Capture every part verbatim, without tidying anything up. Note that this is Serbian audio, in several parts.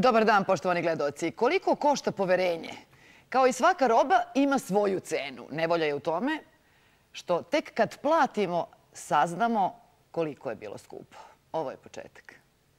Dobar dan, poštovani gledaoci. Koliko košta poverenje? Kao i svaka roba ima svoju cenu. Nevolja je u tome što tek kad platimo saznamo koliko je bilo skupo. Ovo je početak.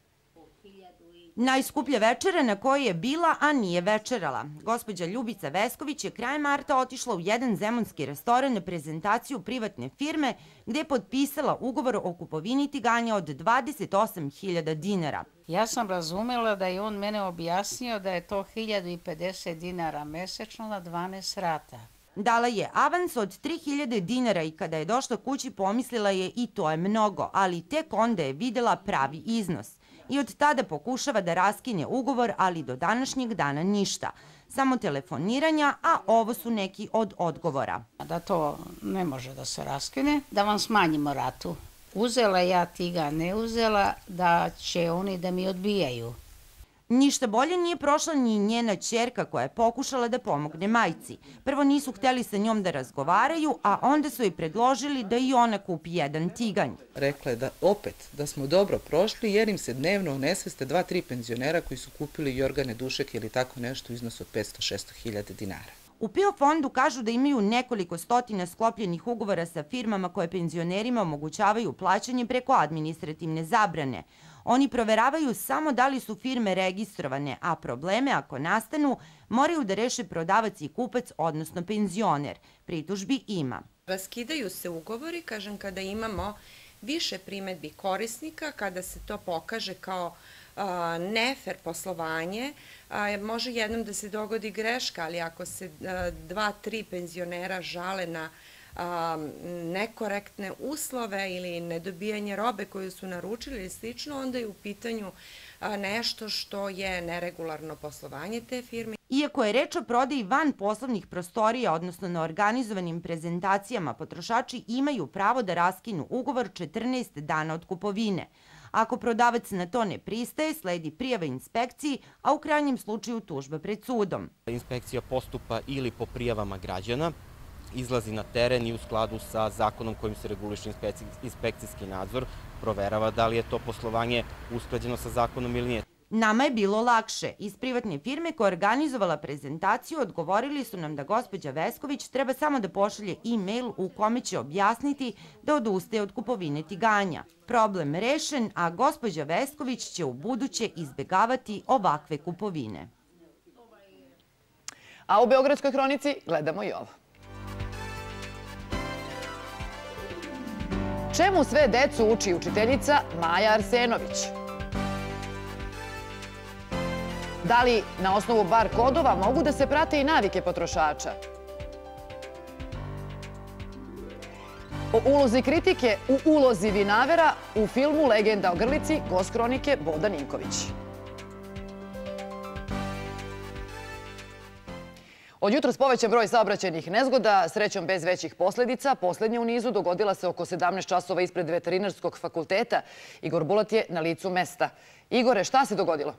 Najskuplja večera na kojoj je bila, a nije večerala. Gospođa Ljubica Vesković je krajem marta otišla u jedan zemunski restoran na prezentaciju privatne firme gde je potpisala ugovor o kupovini tiganja od dvadeset osam hiljada dinara. Ja sam razumela da je on mene objasnio da je to hiljadu pedeset dinara mesečno na dvanaest rata. Dala je avans od tri hiljade dinara i kada je došla kući pomislila je i to je mnogo, ali tek onda je videla pravi iznos. I od tada pokušava da raskine ugovor, ali do današnjeg dana ništa. Samo telefoniranja, a ovo su neki od odgovora. Da to ne može da se raskine, da vam smanjimo ratu. Uzela ja tiga, ne uzela, da će oni da mi odbijaju. Ništa bolje nije prošla ni njena ćerka koja je pokušala da pomogne majci. Prvo nisu hteli sa njom da razgovaraju, a onda su joj predložili da i ona kupi jedan tiganj. Rekla je da opet da smo dobro prošli jer im se dnevno onesveste dva, tri penzionera koji su kupili jorgane, dušeke ili tako nešto u iznosu od petsto do šesto hiljada dinara. U PIO fondu kažu da imaju nekoliko stotina sklopljenih ugovora sa firmama koje penzionerima omogućavaju plaćanje preko administrativne zabrane. Oni proveravaju samo da li su firme registrovane, a probleme ako nastanu moraju da reše prodavac i kupac, odnosno penzioner. Pritužbi ima. Raskidaju se ugovori, kažem, kada imamo više primedbi korisnika, kada se to pokaže kao nefer poslovanje, može jednom da se dogodi greška, ali ako se dva, tri penzionera žale na nekorektne uslove ili nedobijanje robe koju su naručili ili slično, onda je u pitanju nešto što je neregularno poslovanje te firme. Iako je reč o prodaji van poslovnih prostorija, odnosno na organizovanim prezentacijama, potrošači imaju pravo da raskinu ugovor četrnaest dana od kupovine. Ako prodavac na to ne pristaje, sledi prijava inspekciji, a u krajnjem slučaju tužba pred sudom. Inspekcija postupa ili po prijavama građana, izlazi na teren i u skladu sa zakonom kojim se reguliše inspekcijski nadzor, proverava da li je to poslovanje usklađeno sa zakonom ili nije. Nama je bilo lakše. Iz privatne firme koja je organizovala prezentaciju odgovorili su nam da gospođa Vesković treba samo da pošalje e-mail u kome će objasniti da odustaje od kupovine tiganja. Problem rešen, a gospođa Vesković će u buduće izbegavati ovakve kupovine. A u Beogradskoj hronici gledamo i ovo. Čemu sve decu uči učiteljica Maja Arsenović? Da li na osnovu bar kodova mogu da se prate i navike potrošača? O ulozi kritike u ulozi vinavera u filmu Legenda o grlici, gost kronike Boda Ninković. Od jutros povećan broj saobraćajnih nezgoda, srećom bez većih posledica. Poslednja u nizu dogodila se oko sedamnaest časova ispred Veterinarskog fakulteta. Igor Bulat je na licu mesta. Igore, šta se dogodilo?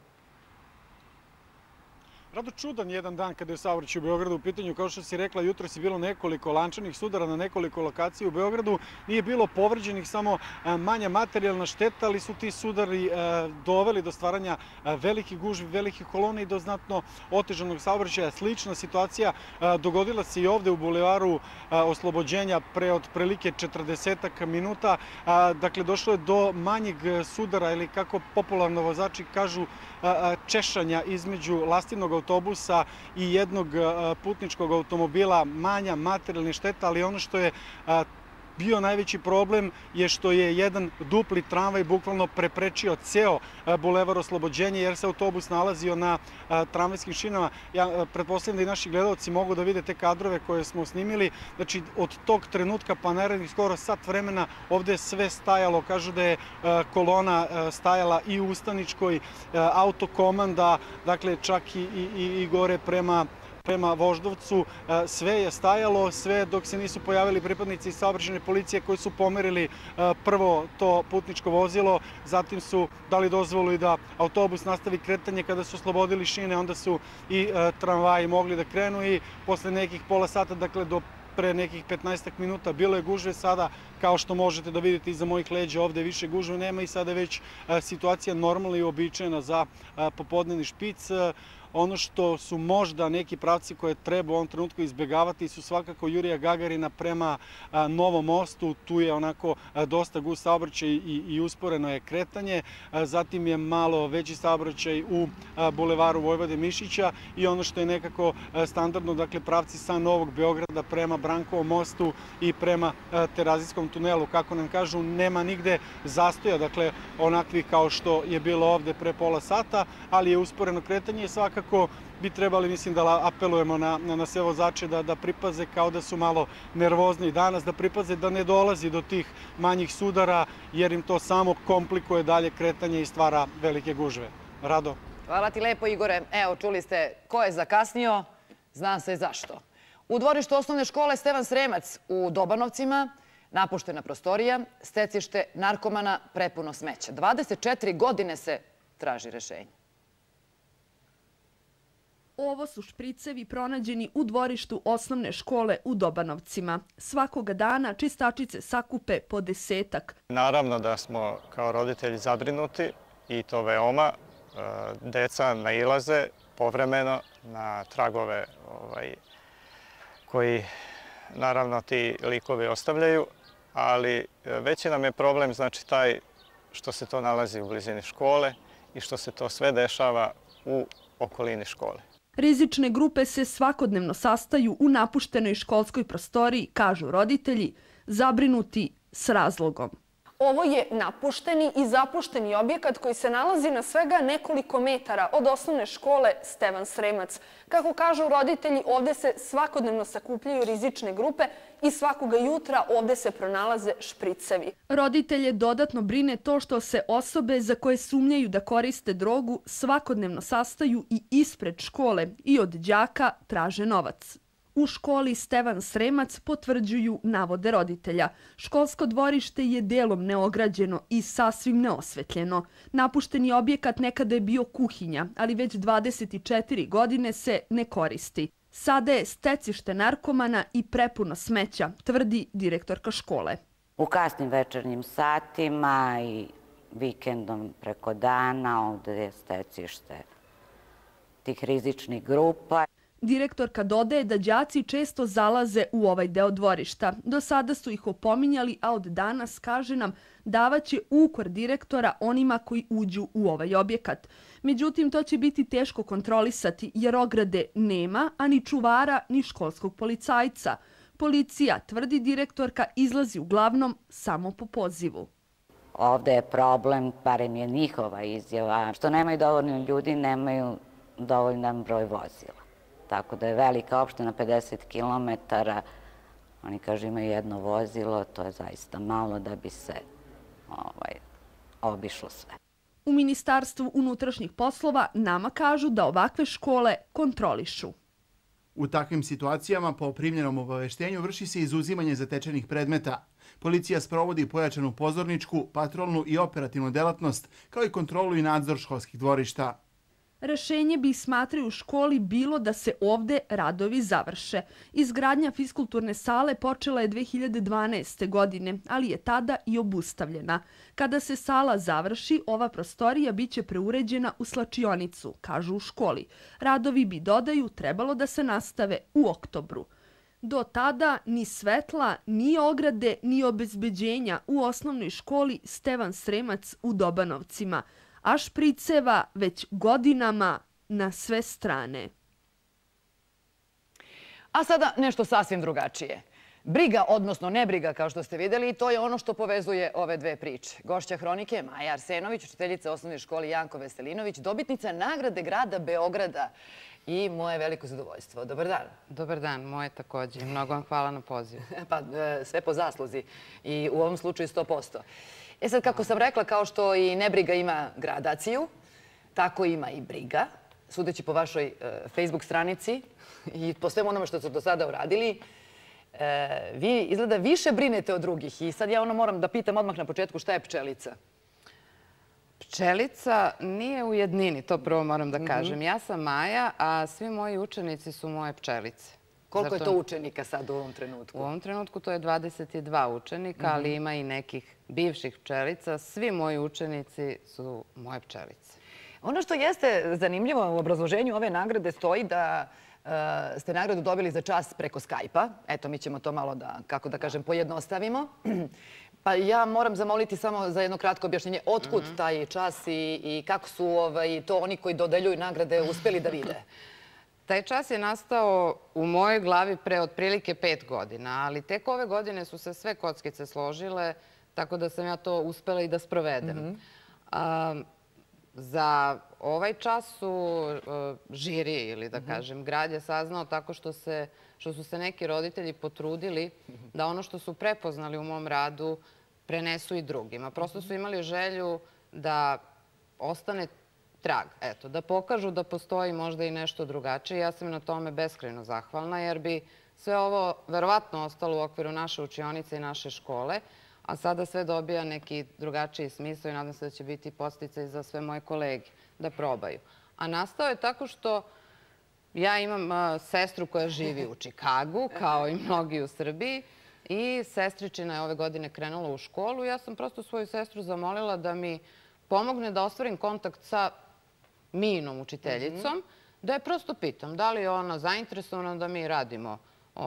Rado čudan jedan dan kada je saobraćaj u Beogradu u pitanju. Kao što si rekla, jutros je bilo nekoliko lančanih sudara na nekoliko lokacija u Beogradu. Nije bilo povređenih, samo manja materijalna šteta, ali su ti sudari doveli do stvaranja velikih gužvi, velikih kolona i do znatno otežanog saobraćaja. Slična situacija dogodila se i ovde u bulevaru Oslobođenja pre otprilike četrdesetak minuta. Dakle, došlo je do manjeg sudara ili kako popularno vozači kažu češanja između lastivnog autobusa i jednog putničkog automobila, manja materijalna šteta, ali ono što je bio najveći problem je što je jedan dupli tramvaj bukvalno preprečio ceo bulevar Oslobođenja jer se autobus nalazio na tramvajskim šinama. Ja pretpostavljam da i naši gledalci mogu da vide te kadrove koje smo snimili. Znači, od tog trenutka pa narednih skoro sat vremena ovde je sve stajalo. Kažu da je kolona stajala i u Ustaničkoj, autokomanda, dakle čak i, i, i gore prema prema Voždovcu, sve je stajalo, sve dok se nisu pojavili pripadnici saobraćajne policije koji su pomerili prvo to putničko vozilo, zatim su dali dozvolu i da autobus nastavi kretanje. Kada su oslobodili šine, onda su i tramvaji mogli da krenu i posle nekih pola sata, dakle do pre nekih petnaestak minuta bilo je gužve, sada Kao što možete da vidite iza mojih leđa, ovde više gužve nema i sada je već situacija normalna i uobičajena za popodnevni špic. Ono što su možda neki pravci koje treba u ovom trenutku izbegavati su svakako Jurija Gagarina prema Novom mostu. Tu je onako dosta gust saobraćaj i usporeno je kretanje. Zatim je malo veći saobraćaj u bulevaru Vojvode Mišića i ono što je nekako standardno, dakle pravci sa Novog Beograda prema Brankovom mostu i prema Terazijskom tunelu. Kako nam kažu, nema nigde zastoja, dakle onakvih kao što je bilo ovde pre pola sata, ali je usporeno kretanje i svakako kako bi trebali, mislim da apelujemo na, na sve vozače da, da pripaze kao da su malo nervozni danas, da pripaze da ne dolazi do tih manjih sudara, jer im to samo komplikuje dalje kretanje i stvara velike gužve. Rado? Hvala ti lepo, Igore. Evo, čuli ste ko je zakasnio, zna se zašto. U dvorištu osnovne škole Stevan Sremac u Dobanovcima napuštena prostorija, stecište narkomana, prepuno smeća. dvadeset četiri godine se traži rešenje. Ovo su špricevi pronađeni u dvorištu osnovne škole u Dobanovcima. Svakoga dana čistačice sakupe po desetak. Naravno da smo kao roditelji zabrinuti i to veoma. Deca nailaze povremeno na tragove ovaj, koji naravno ti likovi ostavljaju, ali veći nam je problem znači taj što se to nalazi u blizini škole i što se to sve dešava u okolini škole. Rizične grupe se svakodnevno sastaju u napuštenoj školskoj prostoriji, kažu roditelji, zabrinuti s razlogom. Ovo je napušteni i zapušteni objekat koji se nalazi na svega nekoliko metara od osnovne škole Stevan Sremac. Kako kažu roditelji, ovde se svakodnevno sakupljaju rizične grupe i svakoga jutra ovde se pronalaze špricevi. Roditelje dodatno brine to što se osobe za koje sumnjaju da koriste drogu svakodnevno sastaju i ispred škole i od đaka traže novac. U školi Stevan Sremac potvrđuju navode roditelja. Školsko dvorište je delom neograđeno i sasvim neosvetljeno. Napušteni objekat nekada je bio kuhinja, ali već dvadeset četiri godine se ne koristi. Sada je stecište narkomana i prepuno smeća, tvrdi direktorka škole. U kasnim večernjim satima i vikendom preko dana ovde je stecište tih rizičnih grupa. Direktorka dodaje da đaci često zalaze u ovaj deo dvorišta. Do sada su ih opominjali, a od danas, kaže nam, davaće ukor direktora onima koji uđu u ovaj objekat. Međutim, to će biti teško kontrolisati jer ograde nema, a ni čuvara, ni školskog policajca. Policija, tvrdi direktorka, izlazi uglavnom samo po pozivu. Ovde je problem, barem je njihova izjava, što nemaju dovoljno ljudi, nemaju dovoljan broj vozila. Tako da je velika opština, pedeset kilometara, oni kažu imaju jedno vozilo, to je zaista malo da bi se ovaj, obišlo sve. U Ministarstvu unutrašnjih poslova nama kažu da ovakve škole kontrolišu. U takvim situacijama po primljenom obaveštenju vrši se izuzimanje zatečenih predmeta. Policija sprovodi pojačanu pozorničku, patrolnu i operativnu delatnost, kao i kontrolu i nadzor školskih dvorišta. Rešenje bi, smatraju u školi, bilo da se ovde radovi završe. Izgradnja fiskulturne sale počela je dve hiljade dvanaeste. godine, ali je tada i obustavljena. Kada se sala završi, ova prostorija biće preuređena u slačionicu, kažu u školi. Radovi bi, dodaju, trebalo da se nastave u oktobru. Do tada ni svetla, ni ograde, ni obezbeđenja u osnovnoj školi Stevan Sremac u Dobanovcima, a špriceva već godinama na sve strane. A sada nešto sasvim drugačije. Briga, odnosno nebriga, kao što ste videli, to je ono što povezuje ove dve priče. Gošća Hronike Maja Arsenović, učiteljica osnovne škole Janko Veselinović, dobitnica nagrade grada Beograda i moje veliko zadovoljstvo. Dobar dan. Dobar dan, moje takođe. Mnogo vam hvala na pozivu. Pa sve po zasluzi i u ovom slučaju sto posto. E sad, kako sam rekla, kao što i nebriga ima gradaciju, tako ima i briga. Sudeći po vašoj Facebook stranici i po svemu onome što ste do sada uradili, vi izgleda više brinete od drugih. I sad ja ono moram da pitam odmah na početku šta je pčelica. Pčelica nije u jednini, to prvo moram da kažem. Ja sam Maja, a svi moji učenici su moje pčelice. Koliko je to učenika sad u ovom trenutku? U ovom trenutku to je dvadeset dva učenika, ali ima i nekih bivših pčelica. Svi moji učenici su moje pčelice. Ono što jeste zanimljivo u obrazloženju ove nagrade stoji da ste nagradu dobili za čas preko Skype-a. Eto, mi ćemo to malo da, kako da kažem, pojednostavimo. Pa ja moram zamoliti samo za jedno kratko objašnjenje. Otkud taj čas i kako su to oni koji dodeljuju nagrade uspeli da vide? Taj čas je nastao u mojoj glavi pre otprilike pet godina, ali tek ove godine su se sve kockice složile, tako da sam ja to uspela i da sprovedem. Za ovaj čas su žiri, ili da kažem, grad je saznao tako što su se neki roditelji potrudili da ono što su prepoznali u mom radu prenesu i drugima. Prosto su imali želju da ostane trag, eto, da pokažu da postoji možda i nešto drugačije. Ja sam na tome beskrajno zahvalna, jer bi sve ovo verovatno ostalo u okviru naše učionice i naše škole, a sada sve dobija neki drugačiji smisao i nadam se da će biti podsticaj za sve moje kolege da probaju. A nastao je tako što ja imam sestru koja živi u Čikagu, kao i mnogi u Srbiji, i sestričina je ove godine krenula u školu. Ja sam prosto svoju sestru zamolila da mi pomogne da ostvarim kontakt sa Mijinom učiteljicom, da je prosto pitam da li je ona zainteresovana da mi radimo,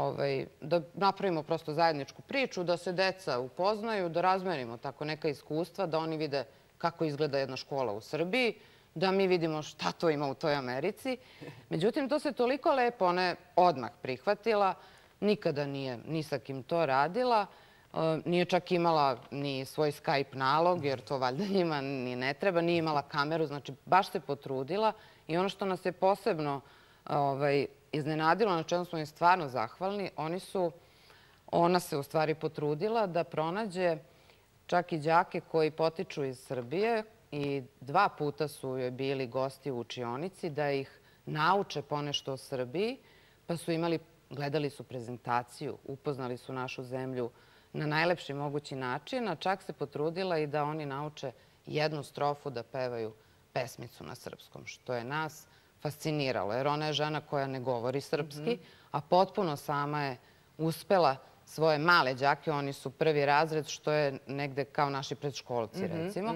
da napravimo prosto zajedničku priču, da se deca upoznaju, da razmenimo tako neka iskustva, da oni vide kako izgleda jedna škola u Srbiji, da mi vidimo šta to ima u toj Americi. Međutim, to se toliko lepo, ona je odmah prihvatila, nikada nije ni sa kim to radila, nije čak imala ni svoj Skype nalog, jer to valjda njima ni ne treba, nije imala kameru, znači baš se potrudila i ono što nas je posebno iznenadilo, na čemu smo im stvarno zahvalni, oni su, ona se u stvari potrudila da pronađe čak i đake koji potiču iz Srbije i dva puta su joj bili gosti u učionici da ih nauče ponešto o Srbiji, pa su imali, gledali su prezentaciju, upoznali su našu zemlju na najlepši mogući način, a čak se potrudila i da oni nauče jednu strofu da pevaju pesmicu na srpskom, što je nas fasciniralo, jer ona je žena koja ne govori srpski, a potpuno sama je uspela svoje male đake, oni su prvi razred, što je negde kao naši predškolci, recimo.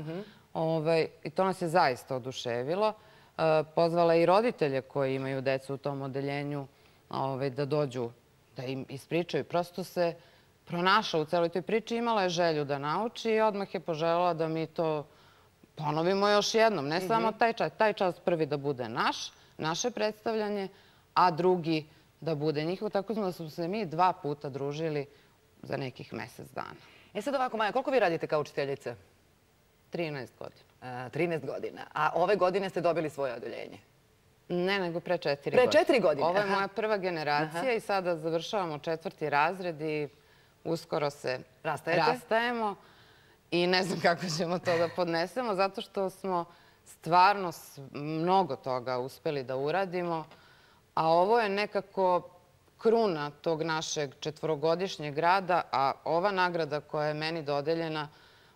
I to nas je zaista oduševilo. Pozvala je i roditelje koji imaju decu u tom odeljenju da dođu, da im ispričaju. Prosto se pronašla u celoj toj priči, imala je želju da nauči i odmah je poželjela da mi to ponovimo još jednom. Ne samo taj čas, taj čas prvi da bude naš, naše predstavljanje, a drugi da bude njihov. Tako da smo se mi dva puta družili za nekih mesec dana. E sad ovako, Maja, koliko vi radite kao učiteljica? trinaest godina. trinaest godina. A ove godine ste dobili svoje odeljenje? Ne, nego pre četiri godine. Pre četiri godine? Ovo je moja prva generacija i sada završavamo četvrti razred i uskoro se rastajemo i ne znam kako ćemo to da podnesemo, zato što smo stvarno mnogo toga uspeli da uradimo, a ovo je nekako kruna tog našeg četvorogodišnjeg rada, a ova nagrada koja je meni dodeljena,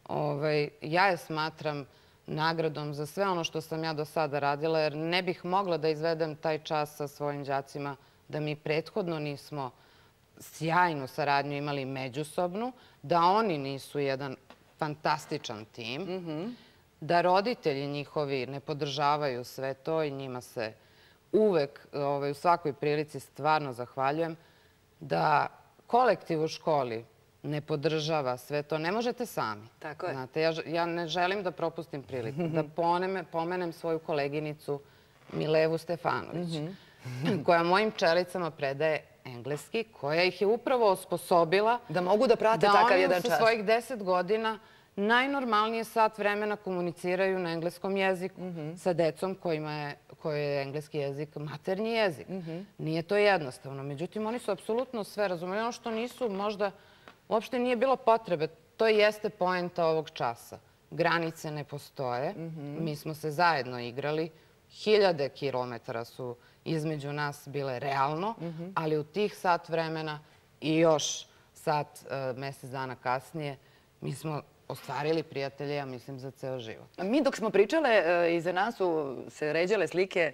ja je smatram nagradom za sve ono što sam ja do sada radila, jer ne bih mogla da izvedem taj čas sa svojim đacima da mi prethodno nismo sjajnu saradnju imali međusobnu, da oni nisu jedan fantastičan tim, da roditelji njihovi ne podržavaju sve to i njima se uvek u svakoj prilici stvarno zahvaljujem, da kolektiv u školi ne podržava sve to. Ne možete sami. Tako je. Znate, ja ne želim da propustim priliku, da pomenem svoju koleginicu Milevu Stefanović, koja mojim pčelicama predaje engleski, koja ih je upravo osposobila da mogu da prate takav jedan čas. Da oni sa svojih deset godina najnormalnije sat vremena komuniciraju na engleskom jeziku sa decom kojoj je engleski jezik maternji jezik. Nije to jednostavno. Međutim, oni su apsolutno sve razumeli. Ono što nisu, možda uopšte nije bilo potrebe. To jeste poenta ovog časa. Granice ne postoje. Mi smo se zajedno igrali. Hiljade kilometara su između nas bile realno, ali u tih sat vremena i još sat, mesec dana kasnije, mi smo ostvarili prijatelje, ja mislim, za ceo život. Mi dok smo pričale, iza nas su se ređale slike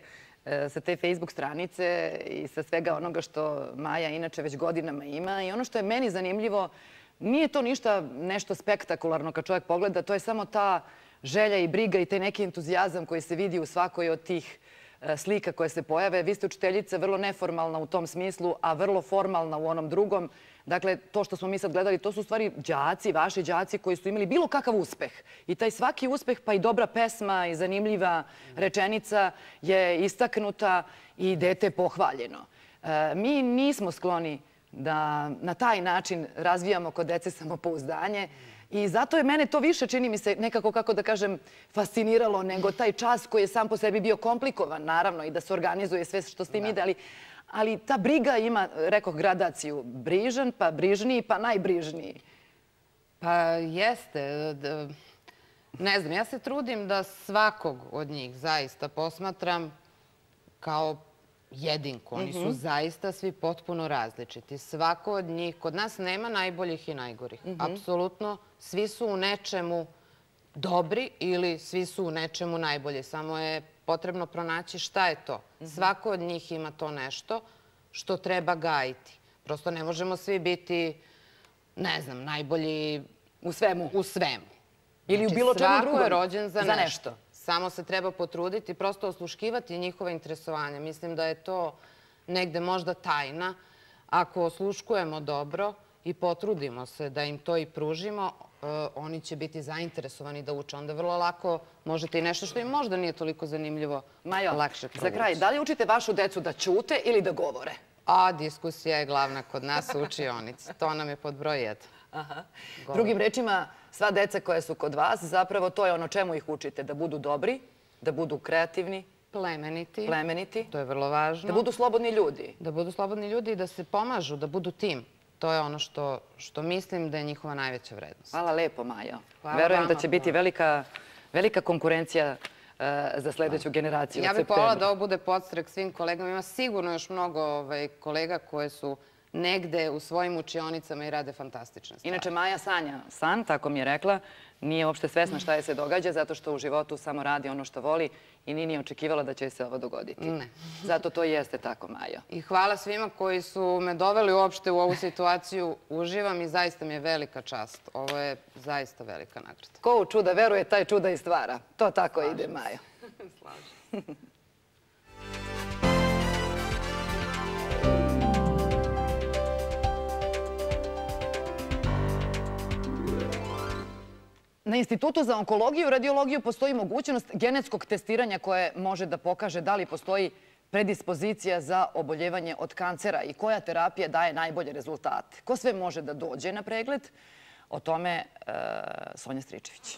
sa te Facebook stranice i sa svega onoga što Maja inače već godinama ima. I ono što je meni zanimljivo, nije to ništa nešto spektakularno kad čovjek pogleda, to je samo ta želja i briga i taj neki entuzijazam koji se vidi u svakoj od tih slika koje se pojave. Vi ste učiteljica vrlo neformalna u tom smislu, a vrlo formalna u onom drugom. Dakle, to što smo mi sad gledali, to su u stvari đaci, vaši đaci koji su imali bilo kakav uspeh. I taj svaki uspeh, pa i dobra pesma i zanimljiva rečenica je istaknuta i dete je pohvaljeno. Mi nismo skloni da na taj način razvijamo kod dece samopouzdanje. I zato je mene to više, čini mi se, nekako, kako da kažem, fasciniralo nego taj čas koji je sam po sebi bio komplikovan, naravno, i da se organizuje sve što ste im ideli. Ali ta briga ima, rekoh, gradaciju. Brižan, pa brižniji, pa najbrižniji. Pa jeste. Ne znam, ja se trudim da svakog od njih zaista posmatram kao jedinku. Oni su zaista svi potpuno različiti. Svako od njih, kod nas nema najboljih i najgorih. Apsolutno, svi su u nečemu dobri ili svi su u nečemu najbolji. Samo je potrebno pronaći šta je to. Svako od njih ima to nešto što treba gajiti. Prosto ne možemo svi biti, ne znam, najbolji u svemu. U svemu. Ili u bilo čemu drugom. Svako je rođen za nešto. nešto. Samo se treba potruditi, prosto osluškivati njihova interesovanja. Mislim da je to negde možda tajna. Ako osluškujemo dobro i potrudimo se da im to i pružimo, oni će biti zainteresovani da uče. Onda vrlo lako možete i nešto što im možda nije toliko zanimljivo lakše provući. Za kraj, da li učite vašu decu da ćute ili da govore? A, diskusija je glavna kod nas u učionici. To nam je pod broj jedan. Drugim rečima, sva deca koja su kod vas, zapravo to je ono čemu ih učite. Da budu dobri, da budu kreativni, plemeniti. Plemeniti. To je vrlo važno. Da budu slobodni ljudi. Da budu slobodni ljudi i da se pomažu, da budu tim. To je ono što, što mislim da je njihova najveća vrednost. Hvala lepo, Majo. Verujem da će biti velika, velika konkurencija za sljedeću generaciju. Ja bih voljela da ovo bude podstrek svim kolegama. Ima sigurno još mnogo ovaj, kolega koje su negde u svojim učionicama i rade fantastične stvari. Inače, Maja sanja san, tako mi je rekla. Nije uopšte svesna šta je se događa, zato što u životu samo radi ono što voli i nije ni očekivala da će se ovo dogoditi. Ne. Zato to jeste tako, Majo. I hvala svima koji su me doveli uopšte u ovu situaciju. Uživam i zaista mi je velika čast. Ovo je zaista velika nagrada. Ko u čuda veruje, taj čuda i stvara. To tako ide, Majo. Slažem. Na Institutu za onkologiju i radiologiju postoji mogućnost genetskog testiranja koje može da pokaže da li postoji predispozicija za oboljevanje od kancera i koja terapija daje najbolje rezultate. Ko sve može da dođe na pregled? O tome Sonja Stričević.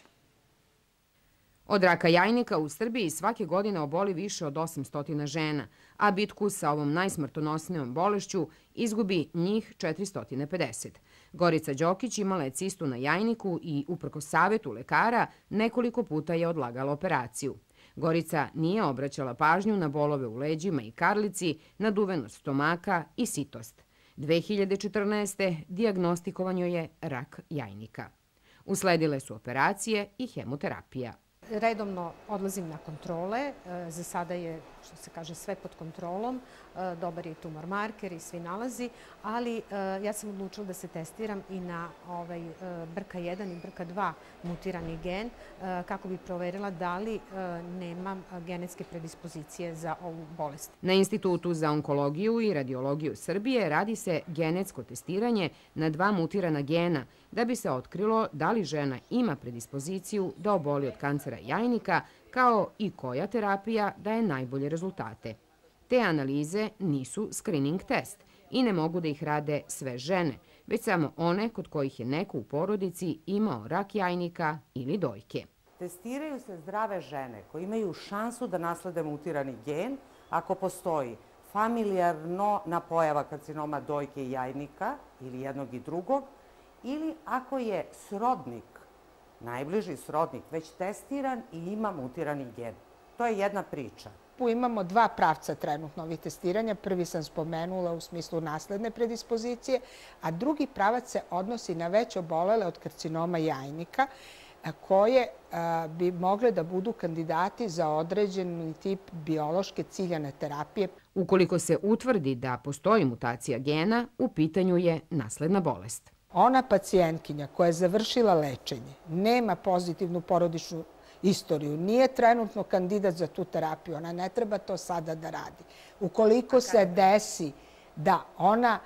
Od raka jajnika u Srbiji svake godine oboli više od osamsto žena, a bitku sa ovom najsmrtonosnijom bolešću izgubi njih četiristo pedeset. Gorica Đokić imala je cistu na jajniku i, uprkos savetu lekara, nekoliko puta je odlagala operaciju. Gorica nije obraćala pažnju na bolove u leđima i karlici, naduvenost stomaka i sitost. dve hiljade četrnaeste. dijagnostikovan joj je rak jajnika. Usledile su operacije i hemoterapija. Redovno odlazim na kontrole. Za sada je, što se kaže, sve pod kontrolom. Dobar je tumor marker i svi nalazi, ali ja sam odlučila da se testiram i na B R C A jedan i B R C A dva mutirani gen kako bi proverila da li nemam genetske predispozicije za ovu bolest. Na Institutu za onkologiju i radiologiju Srbije radi se genetsko testiranje na dva mutirana gena da bi se otkrilo da li žena ima predispoziciju da oboli od kancera jajnika, kao i koja terapija daje najbolje rezultate. Te analize nisu screening test i ne mogu da ih rade sve žene, već samo one kod kojih je neko u porodici imao rak jajnika ili dojke. Testiraju se zdrave žene koje imaju šansu da naslede mutirani gen ako postoji familijarna pojava karcinoma dojke i jajnika ili jednog i drugog, ili ako je srodnik, najbliži srodnik, već testiran i ima mutirani gen. To je jedna priča. Imamo dva pravca trenutno ovih testiranja. Prvi sam spomenula u smislu nasledne predispozicije, a drugi pravac se odnosi na već obolele od karcinoma jajnika. koje bi mogle da budu kandidati za određeni tip biološke ciljane terapije. Ukoliko se utvrdi da postoji mutacija gena, u pitanju je nasledna bolest. Ona pacijentkinja koja je završila lečenje, nema pozitivnu porodičnu istoriju, nije trenutno kandidat za tu terapiju, ona ne treba to sada da radi. Ukoliko se desi da ona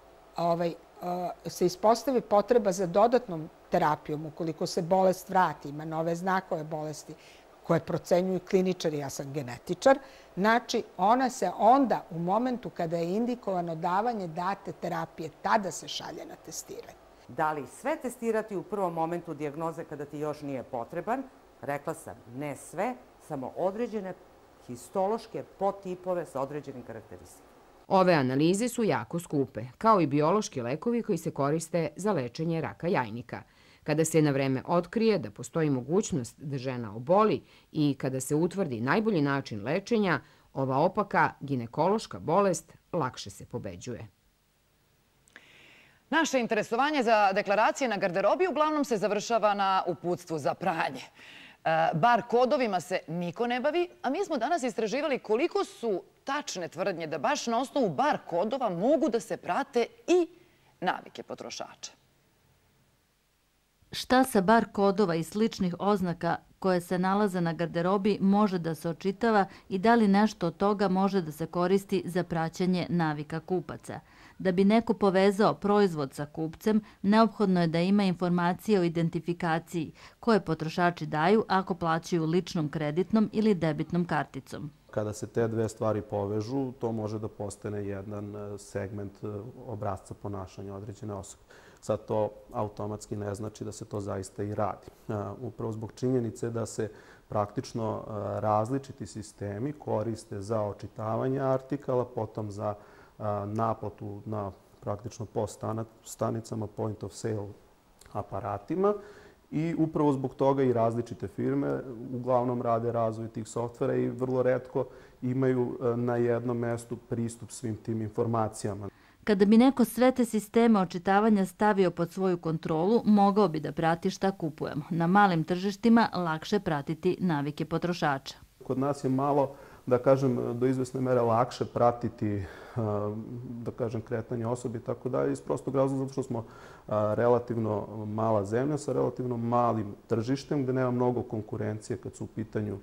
se ispostavi potreba za dodatnom terapijom, ukoliko se bolest vrati, ima nove znakove bolesti koje procenjuju kliničari, ja sam genetičar, znači ona se onda u momentu kada je indikovano davanje date terapije, tada se šalje na testiranje. Da li sve testirati u prvom momentu dijagnoze kada ti još nije potreban? Rekla sam, ne sve, samo određene histološke podtipove sa određenim karakteristikama. Ove analize su jako skupe, kao i biološki lekovi koji se koriste za lečenje raka jajnika. Kada se na vreme otkrije da postoji mogućnost da žena oboli i kada se utvrdi najbolji način lečenja, ova opaka ginekološka bolest lakše se pobeđuje. Naše interesovanje za deklaracije na garderobi uglavnom se završava na uputstvu za pranje. Bar kodovima se niko ne bavi, a mi smo danas istraživali koliko su tačne tvrdnje da baš na osnovu bar kodova mogu da se prate i navike potrošača. Šta sa bar kodova i sličnih oznaka koje se nalaze na garderobi može da se očitava i da li nešto od toga može da se koristi za praćenje navika kupaca? Da bi neko povezao proizvod sa kupcem, neophodno je da ima informacije o identifikaciji koje potrošači daju ako plaćaju ličnom kreditnom ili debitnom karticom. Kada se te dve stvari povežu, to može da postane jedan segment obrasca ponašanja određene osobe. Sad to automatski ne znači da se to zaista i radi. Upravo zbog činjenice da se praktično različiti sistemi koriste za očitavanje artikala, potom za naplatu na praktično post stanicama, point of sale aparatima i upravo zbog toga i različite firme uglavnom rade razvoj tih softvera i vrlo retko imaju na jednom mestu pristup svim tim informacijama. Kada bi neko sve te sisteme očitavanja stavio pod svoju kontrolu, mogao bi da prati šta kupujemo. Na malim tržištima lakše pratiti navike potrošača. Kod nas je malo, da kažem, do izvesne mere lakše pratiti, da kažem, kretanje osobe i tako dalje, iz prostog razloga zato što smo relativno mala zemlja sa relativno malim tržištem gde nema mnogo konkurencije kad su u pitanju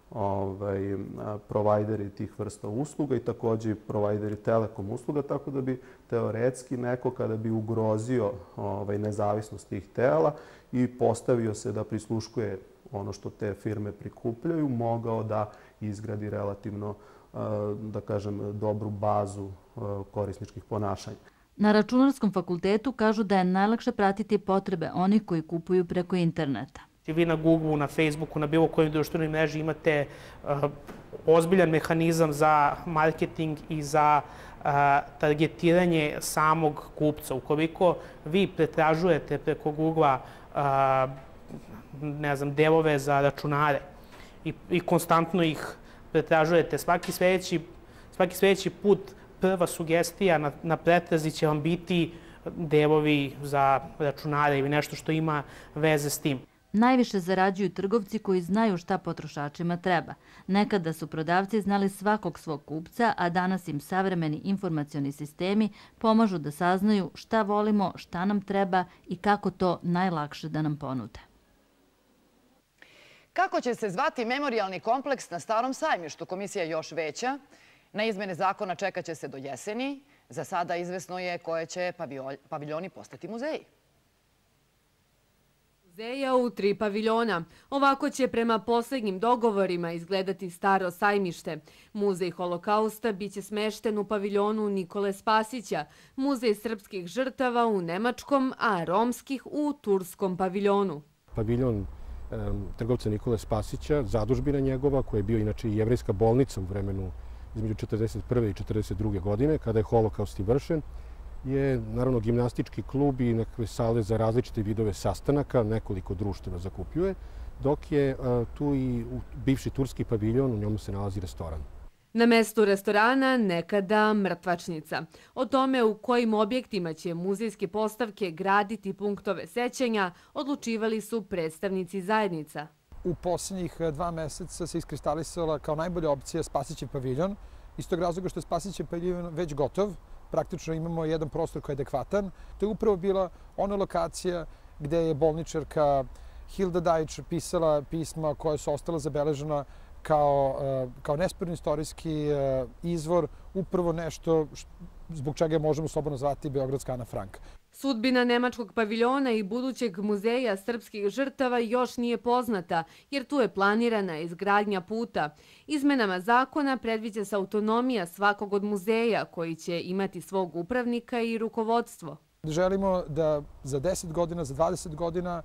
provajderi tih vrsta usluga i takođe i provajderi telekom usluga, tako da bi teoretski neko kada bi ugrozio nezavisnost tih tela i postavio se da prisluškuje ono što te firme prikupljaju, mogao da izgradi relativno, da kažem, dobru bazu korisničkih ponašanja. Na Računarskom fakultetu kažu da je najlakše pratiti potrebe onih koji kupuju preko interneta. Vi na Google, na Facebooku, na bilo kojoj društvenoj mreži imate ozbiljan mehanizam za marketing i za targetiranje samog kupca. Ukoliko vi pretražujete preko Google-a ne znam, delove za računare i konstantno ih pretražujete, svaki sledeći put prva sugestija na pretrazi će vam biti delovi za računare ili nešto što ima veze s tim. Najviše zarađuju trgovci koji znaju šta potrošačima treba. Nekada su prodavci znali svakog svog kupca, a danas im savremeni informacioni sistemi pomažu da saznaju šta volimo, šta nam treba i kako to najlakše da nam ponude. Kako će se zvati memorijalni kompleks na Starom sajmištu? Komisija je još veća. Na izmene zakona čekat će se do jeseni. Za sada izvesno je koje će paviljoni postati muzeji. Muzeja u tri paviljona. Ovako će prema poslednjim dogovorima izgledati Staro sajmište. Muzej holokausta biće smešten u paviljonu Nikole Spasića, Muzej srpskih žrtava u nemačkom, a romskih u turskom paviljonu. Paviljon trgovca Nikole Spasića, zadužbina njegova, koja je bio inače i jevrejska bolnica u vremenu između četrdeset prve i četrdeset druge godine, kada je holokaust i vršen, je naravno gimnastički klub i nekakve sale za različite vidove sastanaka, nekoliko društava zakupljuje, dok je tu i bivši turski paviljon, u njemu se nalazi restoran. Na mestu restorana nekada mrtvačnica. O tome u kojim objektima će muzejske postavke graditi punktove sećanja odlučivali su predstavnici zajednica. U posljednjih dva meseca se iskristalisala kao najbolja opcija Spasićev paviljon. Iz tog razloga što je Spasićev paviljon već gotov. Praktično imamo jedan prostor koji je adekvatan. To je upravo bila ona lokacija gde je bolničarka Hilda Dajić pisala pisma koja su ostala zabeležena kao, kao nesporni istorijski izvor, upravo nešto zbog čega možemo slobodno zvati Beogradska Ana Frank. Sudbina nemačkog paviljona i budućeg muzeja srpskih žrtava još nije poznata, jer tu je planirana izgradnja puta. Izmenama zakona predviđa se autonomija svakog od muzeja koji će imati svog upravnika i rukovodstvo. Želimo da za deset godina, za dvadeset godina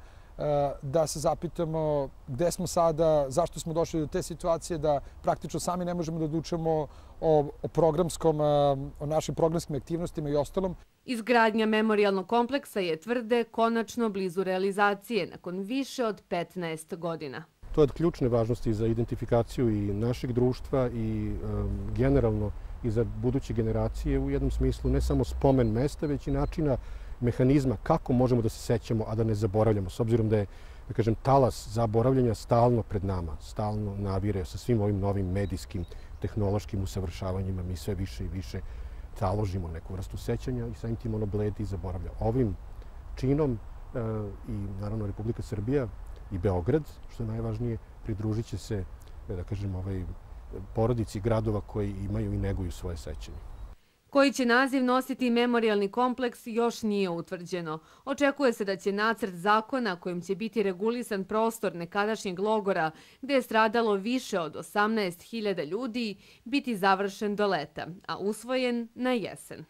da se zapitamo gde smo sada, zašto smo došli do te situacije, da praktično sami ne možemo da odlučujemo o, o, programskom, o našim programskim aktivnostima i ostalom. Izgradnja memorijalnog kompleksa je, tvrde, konačno blizu realizacije nakon više od petnaest godina. To je od ključne važnosti za identifikaciju i našeg društva i um, generalno i za buduće generacije u jednom smislu ne samo spomen mesta, već i načina mehanizma kako možemo da se sećamo, a da ne zaboravljamo, s obzirom da je, da kažem, talas zaboravljanja stalno pred nama, stalno navire sa svim ovim novim medijskim, tehnološkim usavršavanjima. Mi sve više i više taložimo neku vrstu sećanja i samim tim ono bledi i zaboravlja. Ovim činom e, i naravno Republika Srbija i Beograd, što je najvažnije, pridružit će se, da kažem, ovaj, porodici gradova koji imaju i neguju svoje sećanje. Koji će naziv nositi memorijalni kompleks još nije utvrđeno. Očekuje se da će nacrt zakona kojim će biti regulisan prostor nekadašnjeg logora gde je stradalo više od osamnaest hiljada ljudi biti završen do leta, a usvojen na jesen.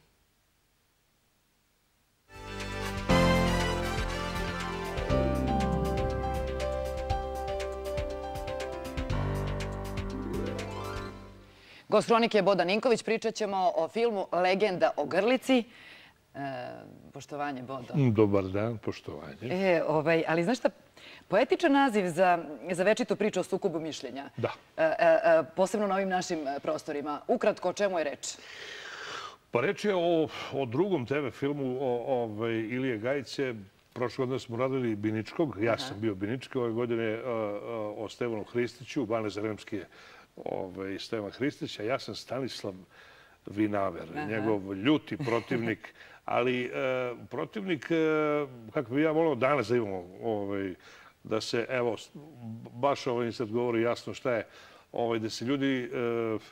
Gost Hronike je Boda Ninković. Pričat ćemo o filmu Legenda o Grlici. E, poštovanje, Bodo. Dobar dan, poštovanje. E, ovaj, ali znaš šta, poetičan naziv za, za večitu priču o sukobu mišljenja. Da. E, e, posebno na ovim našim prostorima. Ukratko, o čemu je reč? Pa reč je o, o drugom te ve filmu o, ovaj, Ilije Gajice. Prošle godine smo radili Biničkog. Ja sam bio Binički. Ove godine o, o Stevanu Hristiću. Bane Zaremski je Ove, Stevan Hristić, a ja sam Stanislav Vinaver, Aha. njegov ljuti protivnik, ali e, protivnik, e, kako bi ja volio danas da imamo, ovaj, da se, evo, baš ovaj sad govori jasno šta je, ovaj, da se ljudi e,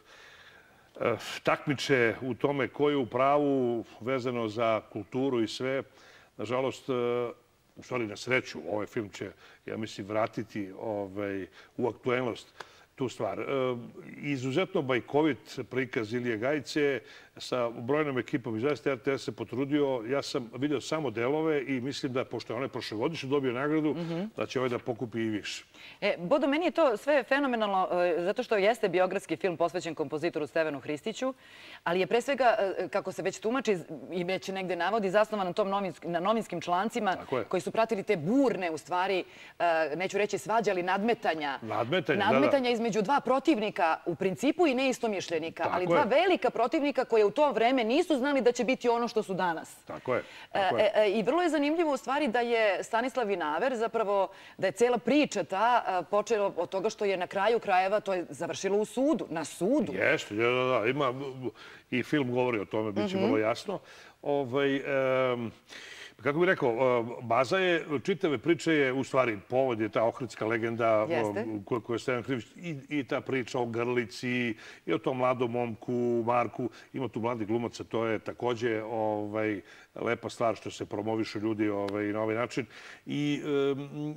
e, takmiče u tome ko je u pravu vezano za kulturu i sve. Nažalost, e, u stvari na sreću, ovaj film će, ja mislim, vratiti ovaj, u aktuelnost tu stvar. Izuzetno bajkovit prikaz Ilije Gajice sa brojnom ekipom iz R T S se potrudio. Ja sam vidio samo delove i mislim da, pošto je onaj prošlogodišnji dobio nagradu, da će ovaj da pokupi i više. E, Bodo, meni je to sve fenomenalno, zato što jeste biografski film posvećen kompozitoru Stevanu Hristiću, ali je pre svega, kako se već tumači i već negde navodi, zasnovan na, tom novinskim, na novinskim člancima koji su pratili te burne, u stvari, neću reći svađe, ali nadmetanja. Nadmetanja, nadmetanja da, da. između dva protivnika u principu i neistomišljenika, ali dva velika protivnika koje u to vreme nisu znali da će biti ono što su danas. Tako je. Tako je. E, I vrlo je zanimljivo u stvari da je Stanislav Vinaver, zapravo da je cela priča ta počela od toga što je na kraju krajeva to je završilo u sudu, na sudu. Jeste, da, da, ima i film govori o tome, bit će vrlo jasno. Ovaj, um, kako bih rekao, baza je, čitave priče je, u stvari, povod je ta ohridska legenda koju je Stevan Hristić i, i ta priča o Grlici i o tom mladom momku, Marku. Ima tu mladih glumaca, to je takođe ovaj, lepa stvar što se promovišu ljudi ovaj, na ovaj način. I um,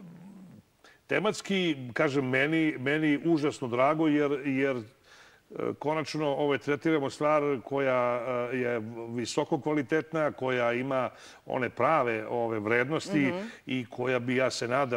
tematski, kažem, meni, meni užasno drago jer, jer konačno ovaj, tretiramo stvar koja je visoko kvalitetna, koja ima one prave ove vrednosti mm -hmm. i koja bi, ja se nadam,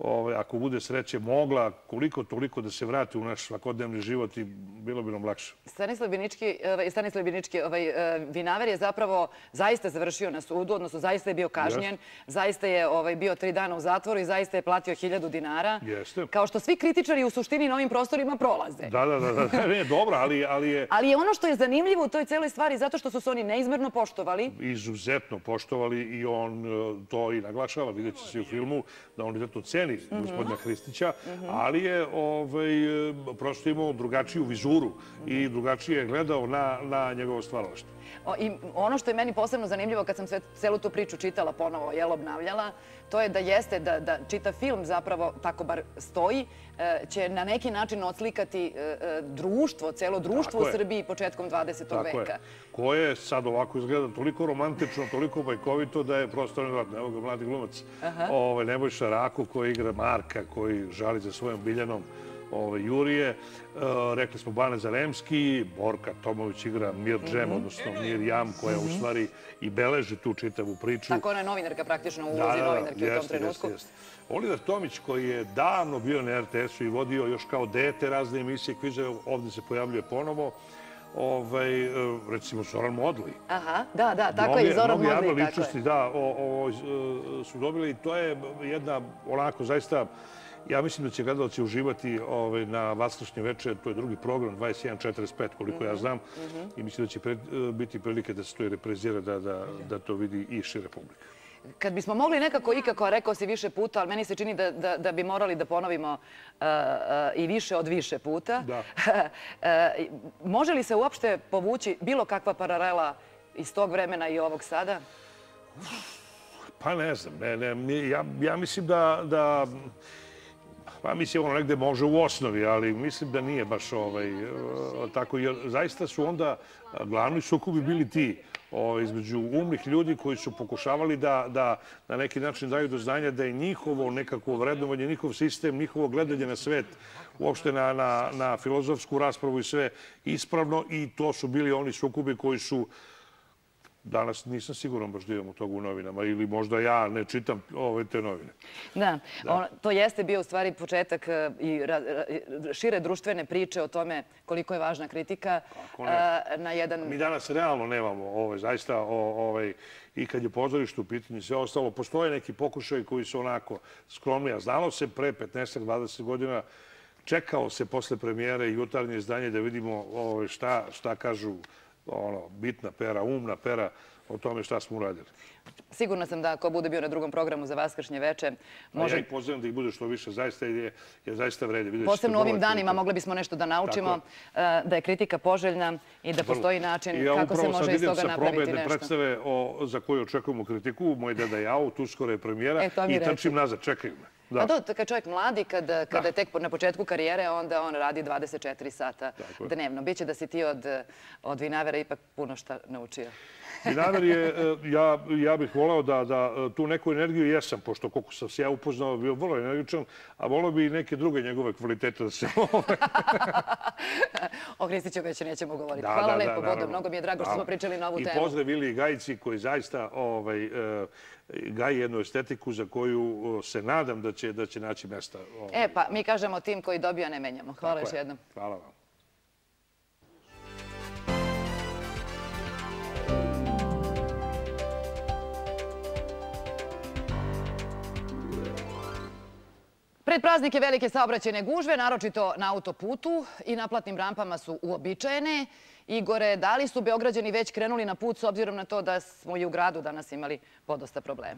ako bude sreće, mogla koliko toliko da se vrati u naš svakodnevni život i bilo bi nam lakše. Stanislav Binički Vinaver je zapravo zaista završio na sudu, odnosno zaista je bio kažnjen, zaista je bio tri dana u zatvoru i zaista je platio hiljadu dinara. Jeste. Kao što svi kritičari u suštini na ovim prostorima prolaze. Da, da, da. Ne, dobro, ali je... Ali je ono što je zanimljivo u toj celoj stvari zato što su se oni neizmerno poštovali. Izuzetno poštovali i on to i naglašava. Vidjet će se u filmu da on izuzetno ceni gospodina Hristića, ali je prosto imao drugačiju vizuru i drugačije je gledao na njegovo stvaralaštvo. Ono što je meni posebno zanimljivo kad sam celu tu priču čitala ponovo, jel, obnavljala, to je da jeste da čitav film zapravo, tako bar stoji, će na neki način odslikati društvo, celo društvo u Srbiji početkom dvadesetog veka. Koje sad ovako izgleda toliko romantično, toliko bajkovito da je prosto nevratno. Evo ga mladi glumac Nebojša Rako koji igra Marka, koji žali za svojom Biljanom Jurije. Rekli smo Bane Zaremski, Borka Tomović igra Mir Džem, odnosno Mir Jam, koja u stvari i beleži tu čitavu priču. Tako ona je novinarka praktično u ulozi novinarke u tom trenutku. Oliver Tomić koji je davno bio na er te esu i vodio još kao dete razne emisije kvizove, ovdje se pojavljuje ponovo. Recimo Zoran Modli. Aha, da, da, tako je i Zoran Modli. Mnogi javne ličnosti, da, su dobili i to je jedna onako zaista... Ja mislim da će gledalci uživati na Vaskršnje večer, to je drugi program, dvadeset jedan četrdeset pet, koliko ja znam, i mislim da će biti prilike da se to i reprizira, da to vidi i šira publika. Kad bismo mogli nekako ikako, rekao si više puta, ali meni se čini da bi morali da ponovimo i više od više puta. Može li se uopšte povući bilo kakva paralela iz tog vremena i ovog sada? Pa ne znam. Ja mislim da... Pa mislim, ono negde može u osnovi, ali mislim da nije baš tako. Zaista su onda glavni sukobi bili ti između umnih ljudi koji su pokušavali da na neki način daju do znanja da je njihovo nekako vrednovanje, njihov sistem, njihovo gledanje na svet, uopšte na filozofsku raspravu i sve ispravno, i to su bili oni sukobi koji su... Danas nisam siguran baš da imamo toga u novinama ili možda ja ne čitam te novine. Da, to jeste bio u stvari početak i šire društvene priče o tome koliko je važna kritika na jedan... Mi danas realno nemamo zaista i kad je pozorište u pitanju i sve ostalo. Postoje neki pokušaj koji su onako skromni, a znalo se pre petnaest do dvadeset godina, čekao se posle premijere i jutarnje izdanje da vidimo šta kažu bitna pera, umna pera o tome šta smo uradili. Sigurna sam da ko bude bio na drugom programu za Vaskršnje veče... Ja ih pozivam da ih bude što više, zaista je zaista vredi. Posebno u ovim danima mogli bismo nešto da naučimo, da je kritika poželjna i da postoji način kako se može iz toga napraviti nešto. Ja upravo sad idem sa probe jedne predstave za koju očekujemo kritiku, Moj deda Jao, tu skoro je premijera, i trčim nazad, čekaju me. A to, kad čovjek mladi, kada je tek na početku karijere, onda on radi dvadeset četiri sata dnevno. Biće da si ti od Vinavera ipak puno šta naučio. Vinaver je, ja bih voleo da tu neku energiju jesam, pošto koliko sam se ja upoznao, bio vrlo energičan, a voleo bi i neke druge njegove kvalitete da se... O Hristiću već nećemo govoriti. Hvala lepo, Bodo, mnogo mi je drago što smo pričali na ovu temu. I pozdrav Iliji Gajici koji zaista gaji jednu estetiku za koju se nadam da će naći mesta. E pa, mi kažemo tim koji dobija ne menjamo. Hvala još jednom. Hvala vam. Pred praznike velike saobraćajne gužve, naročito na autoputu i naplatnim rampama su uobičajene. Igore, da li su Beograđani već krenuli na put s obzirom na to da smo i u gradu danas imali podosta problema?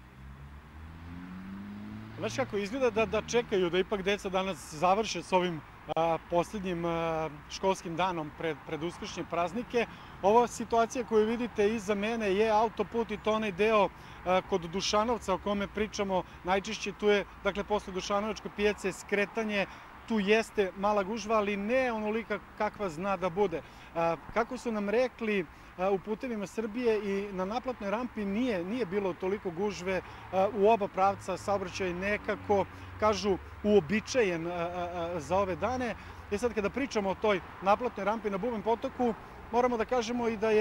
Znaš kako izgleda da čekaju da ipak deca danas završe s ovim posljednjim školskim danom pred uskršnje praznike. Ova situacija koju vidite iza mene je autoput i to onaj deo kod Dušanovca o kome pričamo najčešće. Tu je, dakle, posle Dušanovačke pijace skretanje. Tu jeste mala gužva, ali ne onolika kakva zna da bude. Kako su nam rekli u putevima Srbije i na naplatnoj rampi nije bilo toliko gužve u oba pravca, saobraćaj nekako, kažu, uobičajen za ove dane. I sad kada pričamo o toj naplatnoj rampi na Bubanj potoku, moramo da kažemo i da je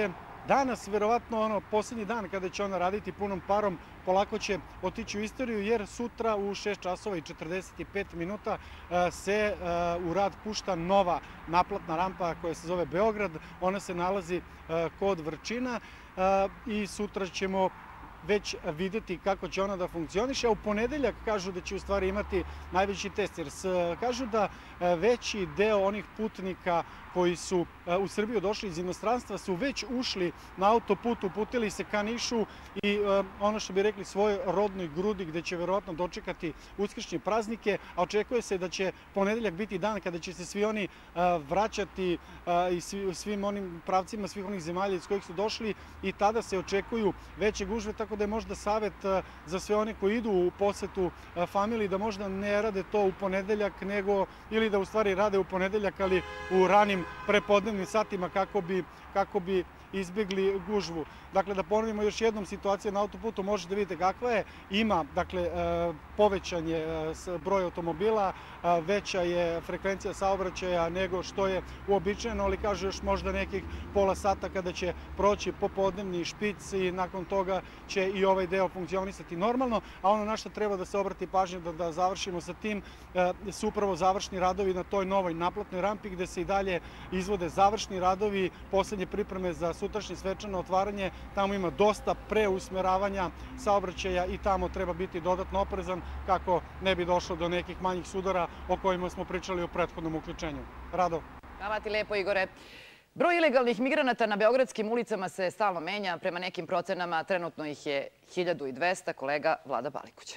Danas, verovatno, ono, posljednji dan kada će ona raditi punom parom, polako će otići u istoriju, jer sutra u šest časova i četrdeset pet minuta se u rad pušta nova naplatna rampa koja se zove Beograd. Ona se nalazi kod Vrčina i sutra ćemo već videti kako će ona da funkcioniše, a u ponedeljak kažu da će u stvari imati najveći test, jer kažu da veći deo onih putnika koji su u Srbiju došli iz inostranstva su već ušli na autoput, uputili se ka Nišu i ono što bi rekli svojoj rodnoj Grudi, gde će verovatno dočekati uskršnje praznike, a očekuje se da će ponedeljak biti dan kada će se svi oni vraćati i svim onim pravcima svih onih zemalja iz kojih su došli i tada se očekuju veće gužve, tako da je možda savet za sve one koji idu u posetu familiji da možda ne rade to u ponedeljak, nego ili da u stvari rade u ponedeljak, ali u ranim prepodnevnim satima kako bi, kako bi izbjegli gužvu. Dakle, da ponovimo još jednom, situacija na autoputu možete da vidite kakva je. Ima, dakle, povećanje broja automobila, veća je frekvencija saobraćaja nego što je uobičajeno, ali kažu još možda nekih pola sata kada će proći popodnevni špic i nakon toga će i ovaj deo funkcionisati normalno, a ono na što treba da se obrati pažnja da, da završimo sa tim su upravo završni radovi na toj novoj naplatnoj rampi gde se i dalje izvode završni radovi, poslednje pripreme za sutrašnje svečano otvaranje. Tamo ima dosta preusmeravanja saobraćaja i tamo treba biti dodatno oprezan kako ne bi došlo do nekih manjih sudara o kojima smo pričali u prethodnom uključenju. Rado. Hvala ti lepo, Igore. Broj ilegalnih migranata na beogradskim ulicama se stalno menja. Prema nekim procenama trenutno ih je hiljadu dvesta. Kolega Vlada Balikuć.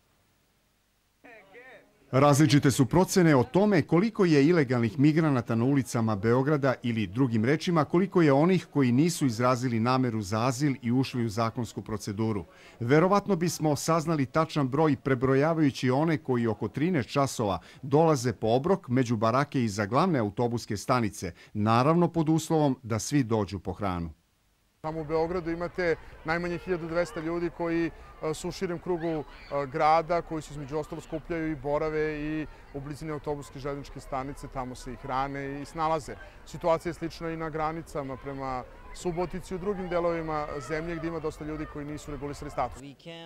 Različite su procene o tome koliko je ilegalnih migranata na ulicama Beograda ili drugim rečima koliko je onih koji nisu izrazili nameru za azil i ušli u zakonsku proceduru. Verovatno bismo saznali tačan broj prebrojavajući one koji oko trinaest časova dolaze po obrok među barake iza glavne autobuske stanice, naravno pod uslovom da svi dođu po hranu. Tamo u Beogradu imate najmanje hiljadu dvesta ljudi koji su u širem krugu grada, koji se između ostalo skupljaju i borave i u blizini autobuske željezničke stanice, tamo se i hrane i snalaze. Situacija je slična i na granicama prema Subotici i u drugim delovima zemlje gdje ima dosta ljudi koji nisu regulisali status.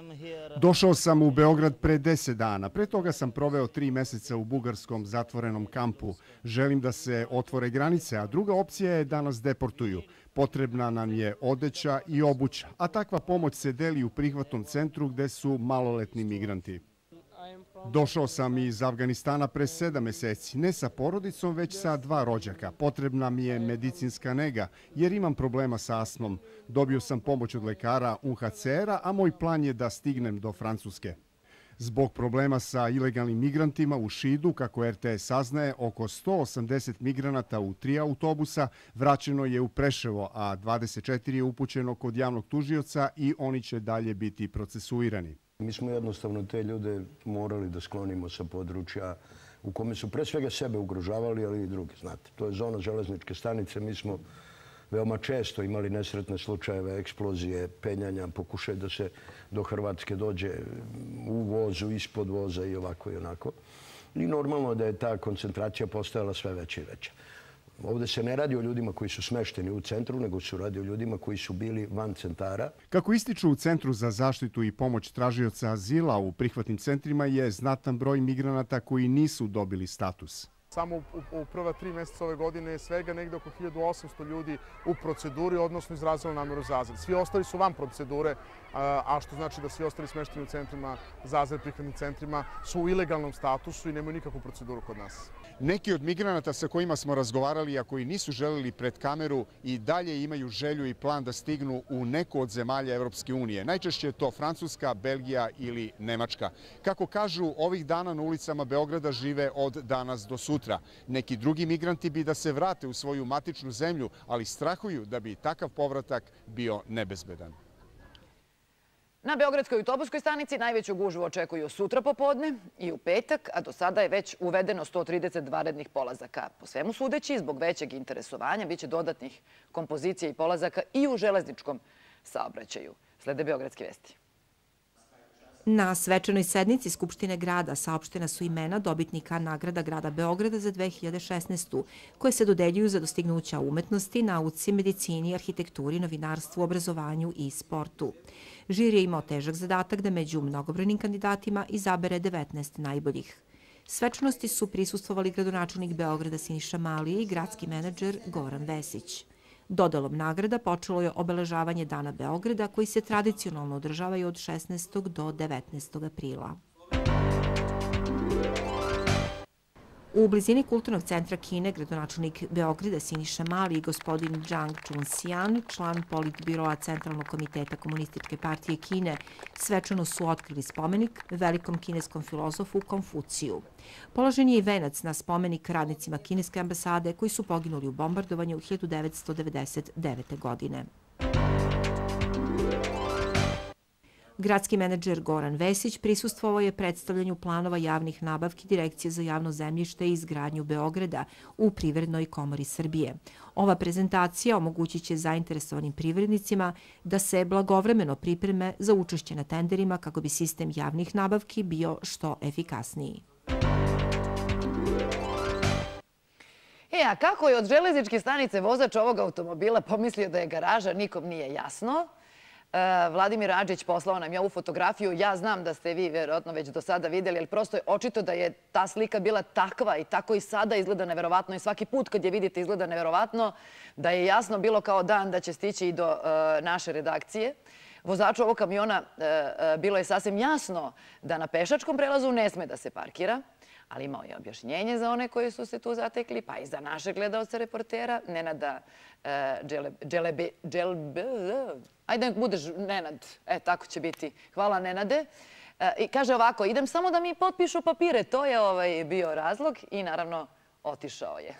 Došao sam u Beograd pre deset dana. Pre toga sam proveo tri meseca u bugarskom zatvorenom kampu. Želim da se otvore granice, a druga opcija je da nas deportuju. Potrebna nam je odeća i obuća, a takva pomoć se deli u prihvatnom centru gde su maloletni migranti. Došao sam iz Afganistana pre sedam meseci, ne sa porodicom, već sa dva rođaka. Potrebna mi je medicinska nega, jer imam problema sa astmom. Dobio sam pomoć od lekara U H C R-a, a moj plan je da stignem do Francuske. Zbog problema sa ilegalnim migrantima u Šidu, kako R T S saznaje, oko sto osamdeset migranata u tri autobusa vraćeno je u Preševo, a dvadeset četiri je upućeno kod javnog tužioca i oni će dalje biti procesuirani. Mi smo jednostavno te ljude morali da sklonimo sa područja u kome su pre svega sebe ugrožavali, ali i drugi. Znate, to je zona železničke stanice. Mi smo veoma često imali nesretne slučajeve, eksplozije, penjanja, pokušaj da se do Hrvatske dođe u vozu, ispod voza i ovako i onako. I normalno da je ta koncentracija postajala sve veća i veća. Ovde se ne radi o ljudima koji su smešteni u centru, nego se radi o ljudima koji su bili van centara. Kako ističu u Centru za zaštitu i pomoć tražioca azila, u prihvatnim centrima je znatan broj migranata koji nisu dobili status. Samo u prva tri mjeseca ove godine je svega negde oko hiljadu osamsto ljudi u proceduri, odnosno izrazilo nameru za azil. Svi ostali su van procedure, a što znači da svi ostali smešteni u centrima za azil, prihvatnim centrima, su u ilegalnom statusu i nemaju nikakvu proceduru kod nas. Neki od migranata sa kojima smo razgovarali, a koji nisu želeli pred kameru, i dalje imaju želju i plan da stignu u neku od zemalja Evropske unije. Najčešće je to Francuska, Belgija ili Nemačka. Kako kažu, ovih dana na ulicama Beograda žive od danas do sutra. Neki drugi migranti bi da se vrate u svoju matičnu zemlju, ali strahuju da bi takav povratak bio nebezbedan. Na Beogradskoj autobuskoj stanici najveću gužvu očekuju sutra popodne i u petak, a do sada je već uvedeno sto trideset vanrednih polazaka. Po svemu sudeći, zbog većeg interesovanja, biće dodatnih kompozicija i polazaka i u železničkom saobraćaju. Slede Beogradske vesti. Na svečanoj sednici Skupštine grada saopštena su imena dobitnika nagrada grada Beograda za dve hiljade šesnaestu. koje se dodeljuju za dostignuća umetnosti, nauci, medicini, arhitekturi, novinarstvu, obrazovanju i sportu. Žiri je imao težak zadatak da među mnogobrojnim kandidatima izabere devetnaest najboljih. Svečanosti su prisustvovali gradonačelnik Beograda Siniša Mali i gradski menadžer Goran Vesić. Dodelom nagrada počelo je obeležavanje Dana Beograda koji se tradicionalno održavaju od šesnaestog do devetnaestog aprila. U blizini Kulturnog centra Kine gradonačelnik Beograda Siniša Mali i gospodin Zhang Chunxian, član politbiroa Centralnog komiteta Komunističke partije Kine, svečano su otkrili spomenik velikom kineskom filozofu Konfuciju. Položen je i venac na spomenik radnicima kineske ambasade koji su poginuli u bombardovanju hiljadu devetsto devedeset devete. godine. Gradski menadžer Goran Vesić prisustvovao je predstavljanju planova javnih nabavki Direkcije za javno zemljište i izgradnju Beograda u Privrednoj komori Srbije. Ova prezentacija omogućit će zainteresovanim privrednicima da se blagovremeno pripreme za učešće na tenderima kako bi sistem javnih nabavki bio što efikasniji. E, a kako je od železničke stanice vozač ovog automobila pomislio da je garaža, nikom nije jasno. Vladimir Adžić poslao nam je ovu fotografiju. Ja znam da ste vi verovatno već do sada videli, ali prosto je očito da je ta slika bila takva i tako i sada izgleda neverovatno i svaki put kad je vidite izgleda neverovatno, da je jasno bilo kao dan da će stići i do naše redakcije. Vozaču ovog kamiona bilo je sasvim jasno da na pešačkom prelazu ne sme da se parkira, ali imao je objašnjenje za one koji su se tu zatekli, pa i za naše gledalce reportera, Nenada Dželebe... Ajde, nek budeš Nenad. E, tako će biti. Hvala, Nenade. I kaže ovako, idem samo da mi potpišu papire. To je bio razlog i naravno otišao je.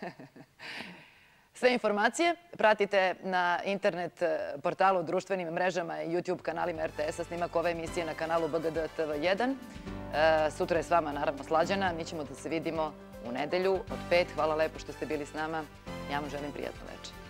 Sve informacije pratite na internet portalu, društvenim mrežama i YouTube kanalima R T S-a, snimak ove emisije na kanalu B G D T V jedan. Sutra je s vama naravno Slađana. Mi ćemo da se vidimo u nedelju od pet. Hvala lepo što ste bili s nama. Ja vam želim prijatno večer.